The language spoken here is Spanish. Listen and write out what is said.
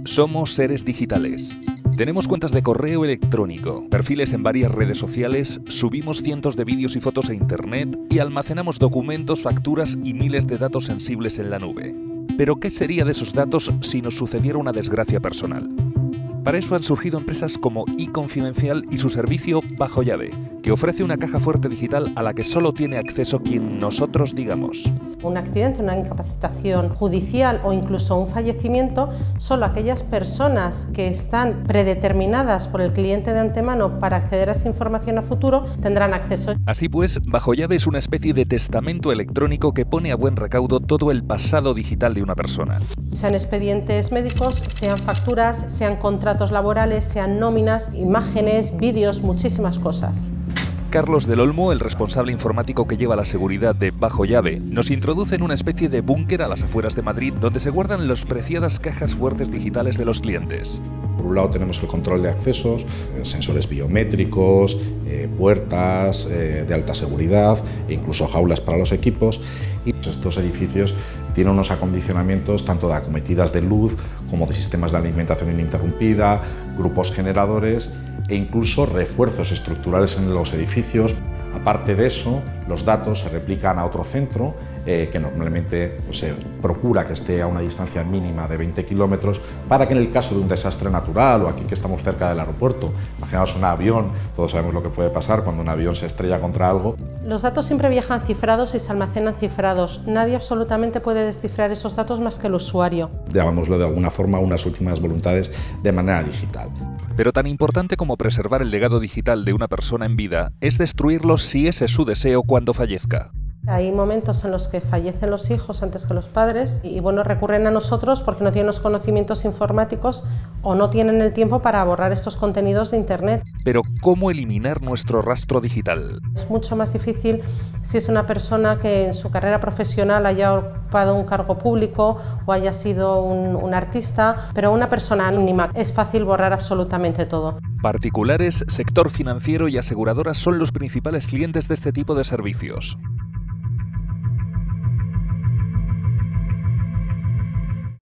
Somos seres digitales. Tenemos cuentas de correo electrónico, perfiles en varias redes sociales, subimos cientos de vídeos y fotos a internet y almacenamos documentos, facturas y miles de datos sensibles en la nube. Pero ¿qué sería de esos datos si nos sucediera una desgracia personal? Para eso han surgido empresas como iConfidencial y su servicio Bajo Llave, que ofrece una caja fuerte digital a la que solo tiene acceso quien nosotros digamos. Un accidente, una incapacitación judicial o incluso un fallecimiento, solo aquellas personas que están predeterminadas por el cliente de antemano para acceder a esa información a futuro tendrán acceso. Así pues, Bajo Llave es una especie de testamento electrónico que pone a buen recaudo todo el pasado digital de una persona. Sean expedientes médicos, sean facturas, sean contratos laborales, sean nóminas, imágenes, vídeos, muchísimas cosas. Carlos del Olmo, el responsable informático que lleva la seguridad de Bajo Llave, nos introduce en una especie de búnker a las afueras de Madrid donde se guardan las preciadas cajas fuertes digitales de los clientes. Por un lado tenemos el control de accesos, sensores biométricos, puertas de alta seguridad e incluso jaulas para los equipos. Y estos edificios tienen unos acondicionamientos tanto de acometidas de luz como de sistemas de alimentación ininterrumpida, grupos generadores e incluso refuerzos estructurales en los edificios. Aparte de eso, los datos se replican a otro centro que normalmente se procura que esté a una distancia mínima de 20 kilómetros para que en el caso de un desastre natural o aquí que estamos cerca del aeropuerto, imaginaos un avión, todos sabemos lo que puede pasar cuando un avión se estrella contra algo. Los datos siempre viajan cifrados y se almacenan cifrados. Nadie absolutamente puede descifrar esos datos más que el usuario. Llamámoslo de alguna forma unas últimas voluntades de manera digital. Pero tan importante como preservar el legado digital de una persona en vida es destruirlo si ese es su deseo cuando fallezca. Hay momentos en los que fallecen los hijos antes que los padres y bueno, recurren a nosotros porque no tienen los conocimientos informáticos o no tienen el tiempo para borrar estos contenidos de internet. Pero ¿cómo eliminar nuestro rastro digital? Es mucho más difícil si es una persona que en su carrera profesional haya ocupado un cargo público o haya sido un artista, pero una persona anónima es fácil borrar absolutamente todo. Particulares, sector financiero y aseguradoras son los principales clientes de este tipo de servicios.